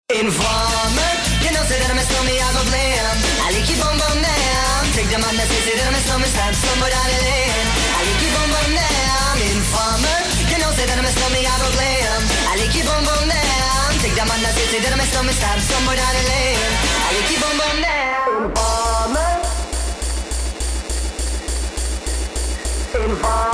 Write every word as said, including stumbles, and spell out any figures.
Informer, you know say that I'm a snowman, I go blam. I like you boom boom down. Take the man that says that I'm a snowman, stab somebody out of land. I like you boom boom down. Informer, you know say that I'm a snowman, I go blam. I like you boom boom down. Take the man that says that I'm a snowman, stab somebody out of land. I like you boom boom down. Informer, Informer.